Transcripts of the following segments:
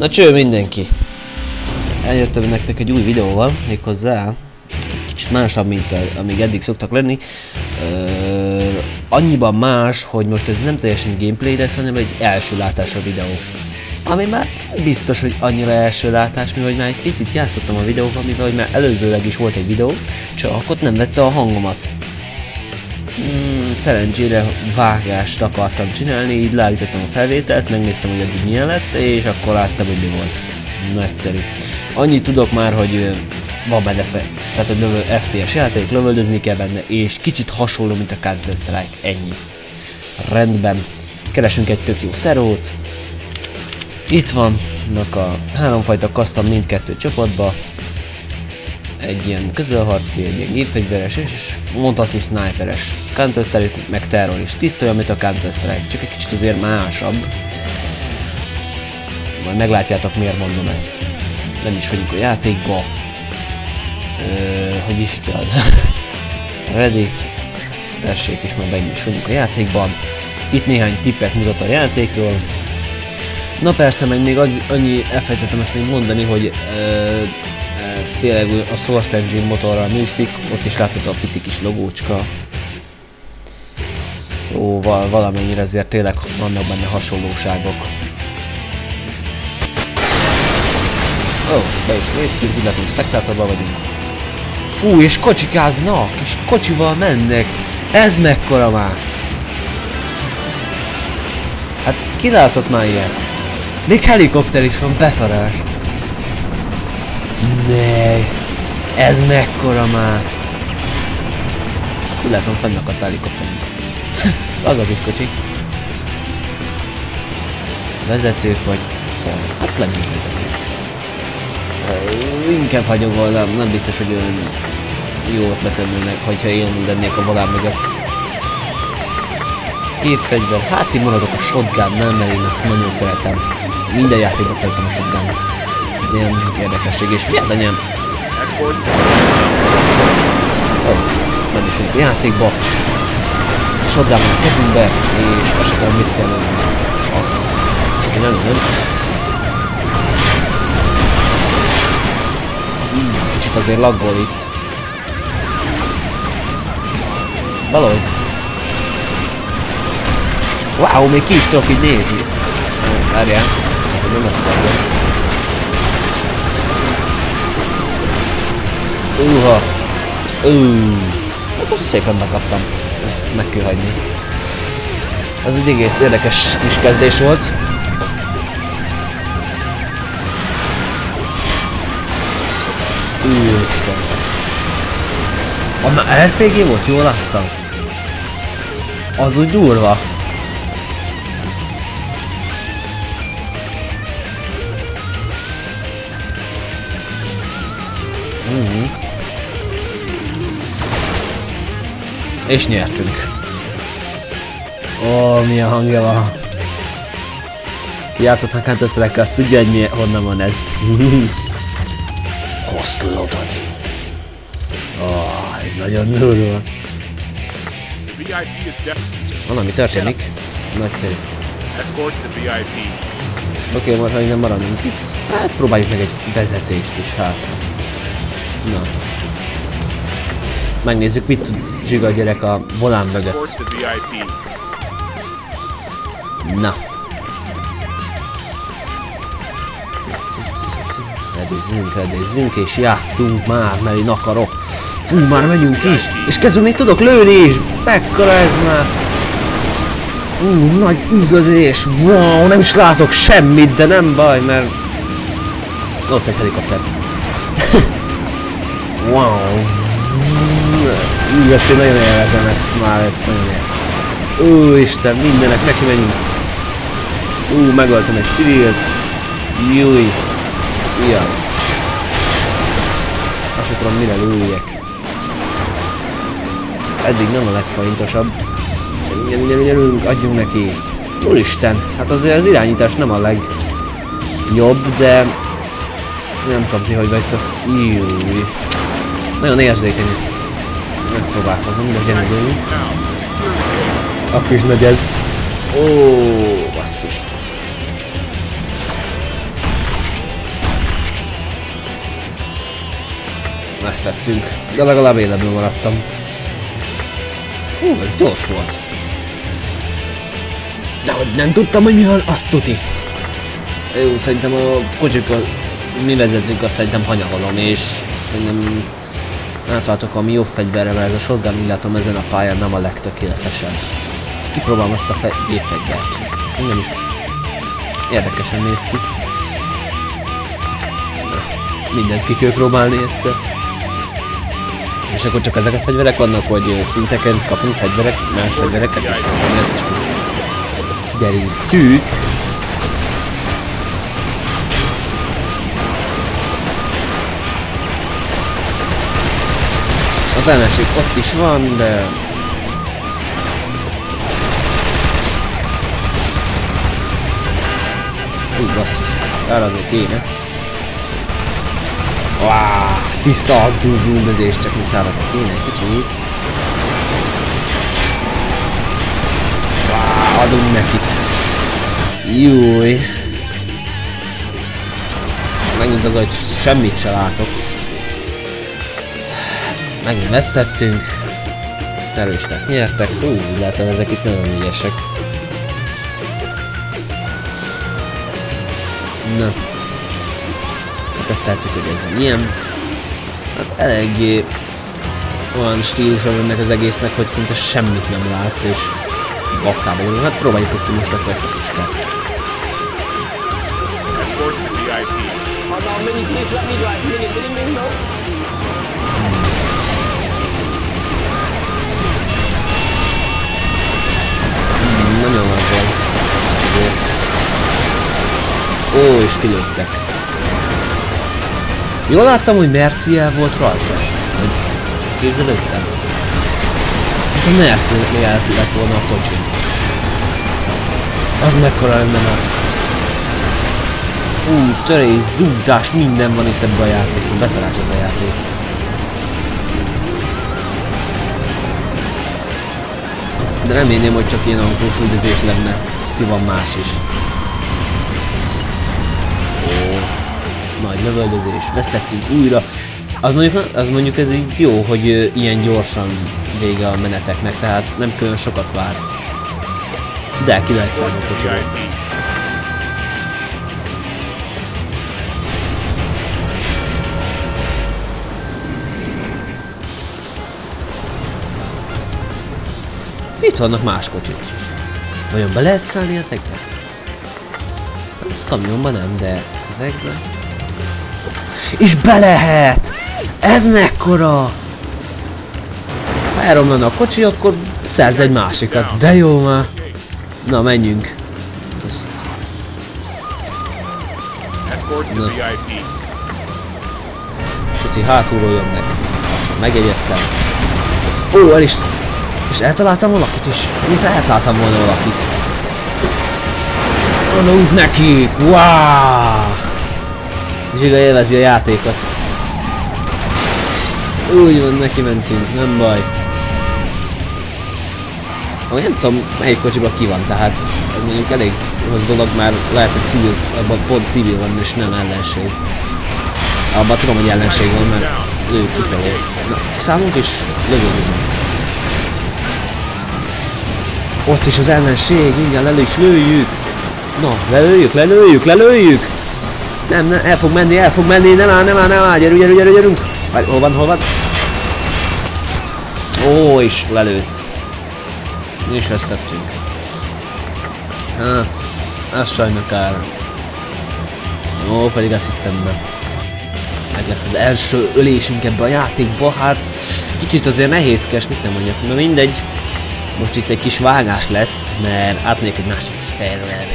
Na cső mindenki! Eljöttem nektek egy új videóval, méghozzá kicsit másabb, mint amíg eddig szoktak lenni. Annyiban más, hogy most ez nem teljesen gameplay lesz, hanem egy első látásra videó. Ami már biztos, hogy annyira első látás, mivel már egy picit játszottam a videóban, mivel már előzőleg is volt egy videó, csak ott nem vette a hangomat. Szerencsére vágást akartam csinálni, így leállítottam a felvételt, megnéztem, hogy eddig milyen lett, és akkor láttam, hogy mi volt. Nagyszerű. Annyit tudok már, hogy van benne tehát a FPS játék, lövöldözni kell benne, és kicsit hasonló, mint a Counter-Strike, ennyi. Rendben. Keresünk egy tök jó szerót. Itt vannak a háromfajta custom mindkettő csapatba. Egy ilyen közelharci, egy ilyen gépfegyveres, és mondhatni sniperes. Counter-Strike meg terrorist. Tiszta olyan, mint a Counter-Strike, csak egy kicsit azért másabb. Majd meglátjátok, miért mondom ezt. Nem is vagyunk a játékba. Hogy is kell? Ready. Tessék, és már meg is vagyunk a játékban. Itt néhány tippet mutat a játékról. Na persze, meg még annyi elfelejtettem ezt még mondani, hogy ez tényleg a Source Engine motorral műszik, ott is látható a pici kis logócska. Szóval valamennyire ezért tényleg vannak benne hasonlóságok. Be is néztünk, úgy látom, spektátorban vagyunk. Fú, és kocsikáznak, és kocsival mennek. Ez mekkora már? Hát ki látott már ilyet? Még helikopter is van, beszarás. Ne, ez mekkora már? Úgy látom, fennakadt a helikopterünk. Az a kis kocsi. Vezetők vagy? Hát legyünk vezetők. Inkább hagyom volna, nem biztos, hogy olyan jó ötlet lennének, hogyha én lennék a volán mögött. Két fegyver, hát én maradok a shotgunnál, mert én ezt nagyon szeretem. Minden játékban szeretem a shotgun-t. Ez ilyen érdekesség, és mi az anyám? Nem is vagyunk a játékba. Shotgun a kezünkbe, és azt sem tudom, mit kell lenni. Azt kell lenni. Kicsit azért laggol itt. Valahogy. Wow, még ki is tudok így nézni. Várjál, ez nem lesz laggol. Hát most szépen megkaptam. Ezt meg kell hagyni. Ez egy egész érdekes kis kezdés volt. Úristen. Anna RPG volt? Jól láttam? Az úgy durva. És nyertünk. Ó, milyen hangja van. Ki játszottnak Counter-Strike-kal, azt tudja, hogy honnan van ez. Hostlotod. Ez nagyon durva. Valami történik. Nagyszerű. Oké, majd ha nem maradunk itt. Hát próbáljuk meg egy vezetést is, hát. Na. Megnézzük, mit tud Zsiga a gyerek a volán mögött. Na. Redézzünk és játszunk már, mert én akarok. Fú, már megyünk is, és közben még tudok lőni is. Mekkora ez már. Nagy üzletés. Wow, nem is látok semmit, de nem baj, mert ott egy helikopter. Wow. Ezt én nagyon élvezem, ezt nagyon élvezem. Úristen, mindenek neki menjünk. Megöltem egy civilt. Júj. Ilyen. Azt sem tudom, mire lőjek. Eddig nem a legfontosabb. Gyerünk, adjunk neki. Úristen, hát azért az irányítás nem a legjobb, de nem tudom ti, hogy vagytok. Júj. Nagyon érzékeny. Megpróbálkozom, de gyerünk. Akkor is megy ez. Basszus. Vesztettünk, de legalább életben maradtam. Hú, ez gyors volt. De hogy nem tudtam, hogy mi van, azt tuti. Jó, szerintem a kocsikkal mi vezetünk, azt szerintem hanyagolom, és szerintem átváltok a mi jobb fegyverre, mert ez a shotgun, úgy látom, ezen a pályán nem a legtökéletesebb. Kipróbálom azt a gépfegyvert. Szerintem is érdekesen néz ki. Na, mindent ki kell próbálni egyszer. És akkor csak ezek a fegyverek vannak, hogy szinteken kapunk fegyverek, más fegyvereket, és ezt is derítjük. Az ellenség ott is van, de... Úgy basszus, arra azért kéne. Váááá, tiszta agyúzúldözés, csak mint arra azért kéne egy kicsit. Váááá, adunk nekik. Júj. Megint az, hogy semmit se látok. Megint vesztettünk. Terroristák nyertek. Látom, ezek itt nagyon ügyesek. Na. Teszteltük, hogy ez van ilyen. Hát eléggé olyan stílusa ennek az egésznek, hogy szinte semmit nem látsz, és baktába vagyunk. Hát próbáljuk ki most akkor ezt a puskát. Nagyon nagy volt. Ó, és kilőttek. Jól láttam, hogy Merciel volt rajta. Hogy képzelődtem. Hát a Mercielnek még el lett volna a kocsi. Az mekkora lenne már. Törés, zúzás, minden van itt ebben a játékban. Beszarás ez a játék. De remélném, hogy csak ilyen autós üldözés lenne. Ti van más is. Ó, nagy lövöldözés. Vesztettünk újra. Az mondjuk ez így jó, hogy ilyen gyorsan vége a meneteknek, tehát nem külön sokat vár. De ki lehet szállni a kocsiról. Itt vannak más kocsik. Vajon be lehet szállni ezekbe? Hát kamionban nem, de ezekbe. És be lehet! Ez mekkora! Ha elromlana a kocsi, akkor szerz egy másikat. De jó már! Na, menjünk. Azt... Na. Kicsi hátulról jönnek. Megjegyeztem. Ó, el is... És eltaláltam valakit is. Mint eltaláltam volna valakit. Adunk nekik! Wow! Zsiga élvezi a játékot. Úgy van, neki mentünk, nem baj. Ahogy nem tudom, melyik kocsiban ki van, tehát ez mondjuk elég rossz dolog, már lehet, hogy civil, abban pont civil van, és nem ellenség. Abban tudom, hogy ellenség van, mert lőjük kifelé. Na, kiszállunk és lövünk. Ott is az ellenség, mindjárt elő is lőjük. Na, lelőjük. Nem, el fog menni, nem áll, gyerünk. Várj, hol van? Ó, és lelőtt. Mi is vesztettünk. Hát, ez sajnos kár. Ó, pedig ezt hittem be. Meg lesz az első ölésünk ebbe a játékba, hát kicsit azért nehézkes, mit nem mondjak, na mindegy. Most itt egy kis vágás lesz, mert átmegyek egy másik szerverre.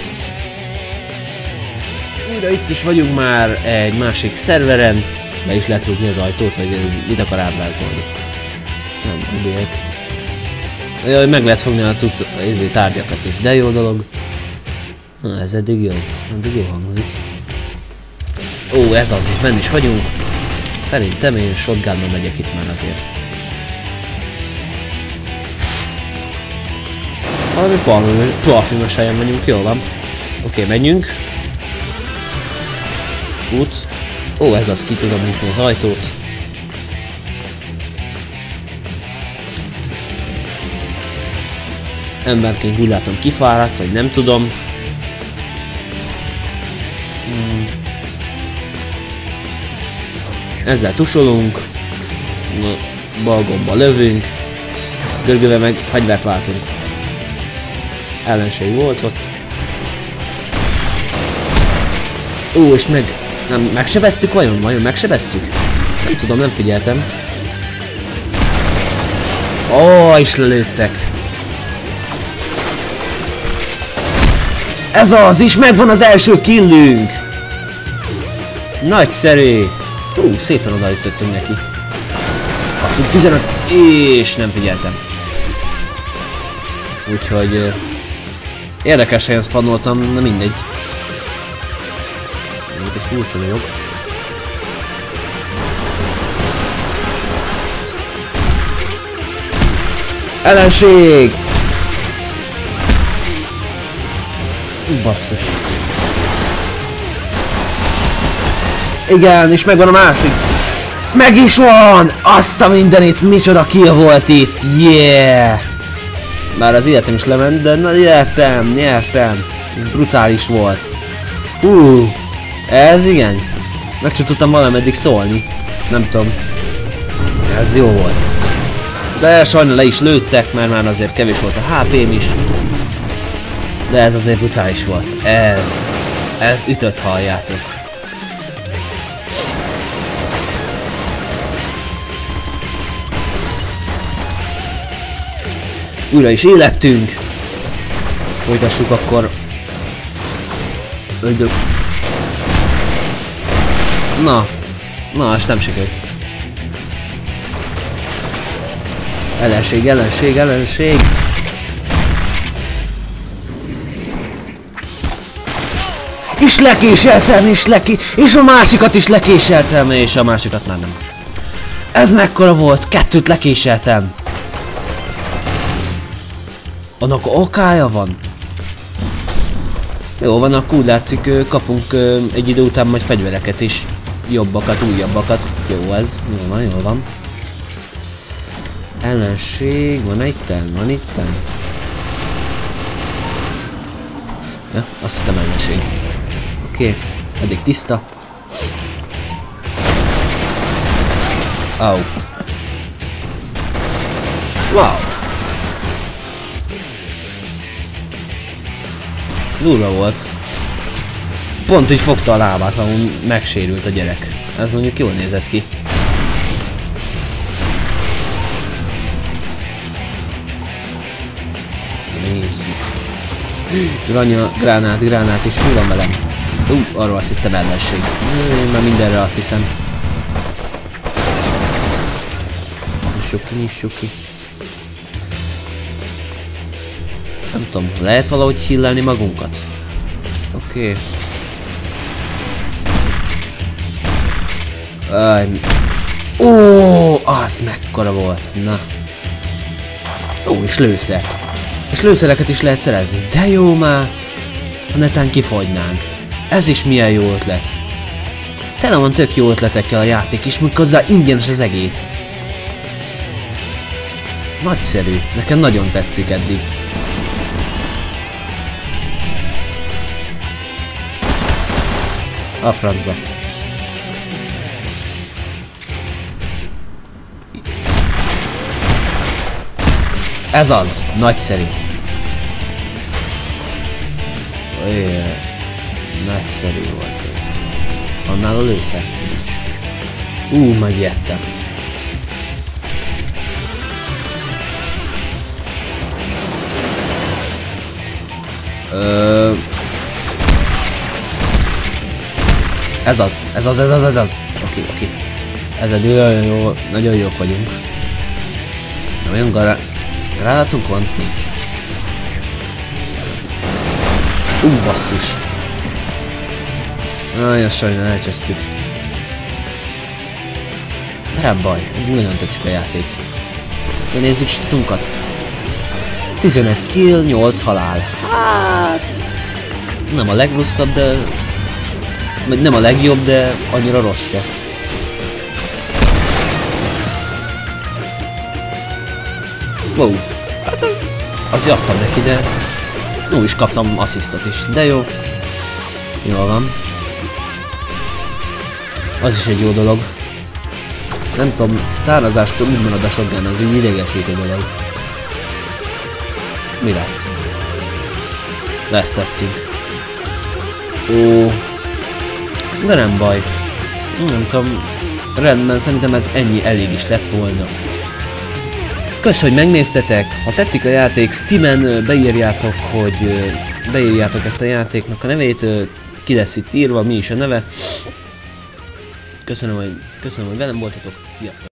Újra itt is vagyunk már egy másik szerveren. Be is lehet rúgni az ajtót, vagy ez mit akar ábrázolni. Objekt. Jaj, meg lehet fogni a tárgyakat is, de jó dolog. Na, ez eddig jó hangzik. Ó, ez az, itt benn is vagyunk. Szerintem én shotgunnal megyek itt már azért. Valami parfümös helyen megyünk, jól van. Oké, menjünk. Út. Ó, ez az, ki tudom nyitni az ajtót. Emberként úgy látom kifáradt, vagy nem tudom. Ezzel tusolunk. Bal gomba lövünk. Görgővel meg fegyvert váltunk. Ellenség volt ott. És megsebeztük vajon? Vajon megsebeztük? Nem tudom, nem figyeltem. És lelőttek. Ez az is, megvan az első killünk! Nagyszerű! Szépen odaütöttünk neki. Kaptunk 15, és nem figyeltem. Úgyhogy... érdekes helyen spannoltam, na mindegy. Ez furcsa dolog. Ellenség! Basszus. Igen, és megvan a másik. Meg is van! Azt a mindenit, micsoda kill volt itt! Yeah! Bár az életem is lement, de na, nyertem. Ez brutális volt. Ez igen. Meg csak tudtam valameddig szólni. Nem tudom. Ez jó volt. De sajnál le is lőttek, mert már azért kevés volt a HP-m is. De ez azért brutális volt. Ez ütött, halljátok. Újra is élettünk. Folytassuk akkor. Öldök. Na, ez nem sikerült. Ellenség. És lekéseltem, és a másikat is lekéseltem, és a másikat már nem. Ez mekkora volt? 2-t lekéseltem. Annak okája van. Jó van, akkor úgy látszik, kapunk egy idő után majd fegyvereket is. Jobbakat, újabbakat. Jó ez, jól van. Ellenség, van itten. Ja, azt hittem ellenség. Oké, eddig tiszta. Wow. Durva volt. Pont úgy fogta a lábát, ahol megsérült a gyerek. Ez mondjuk jól nézett ki. Nézzük. Ranya, gránát és mi van velem? Arról azt hittem ellenség. Én már mindenre azt hiszem. Nyissuk ki. Nem tudom, lehet valahogy healelni magunkat? Oké. Az mekkora volt, na. És lőszer. És lőszereket is lehet szerezni. De jó már! Ha netán kifogynánk. Ez is milyen jó ötlet. Tele van tök jó ötletekkel a játék is, méghozzá ingyenes az egész. Nagyszerű. Nekem nagyon tetszik eddig. A francba. Ez az. Nagyszerű. Nagyszerű volt ez. Annál a lőszer? Megijedtem. Ez az. Oké. Ezzel nagyon jók vagyunk. Olyan gránátunk van? Nincs. Basszus. Nagyon sajnálom, elcsesztük. De nem baj, nagyon tetszik a játék. De nézzük statunkat. 15 kill, 8 halál. Hát... nem a legrosszabb, de... vagy nem a legjobb, de annyira rossz se. Wow. Hát Az adtam neki, de úgy is kaptam asszisztot is, de jó. Jól van. Az is egy jó dolog. Nem tudom, tározáskor úgy marad a shotgun, az így idegesítő dolog. Mi lett? Vesztettünk. Ó. De nem baj. Nem tudom. Rendben, szerintem ez ennyi elég is lett volna. Kösz, hogy megnéztetek. Ha tetszik a játék, Steamen beírjátok ezt a játéknak a nevét. Ki lesz itt írva, mi is a neve. Köszönöm, hogy velem voltatok. Sziasztok!